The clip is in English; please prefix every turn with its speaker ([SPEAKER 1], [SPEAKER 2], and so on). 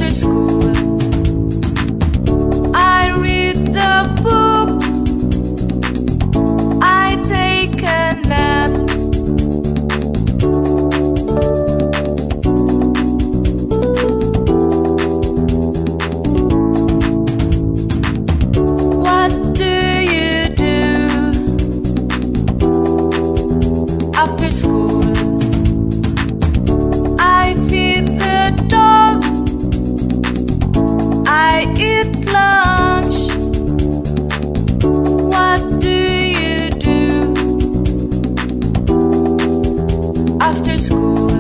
[SPEAKER 1] After school, I read the book, I take a nap. What do you do after school? I feed the dog, I eat lunch. What do you do after school?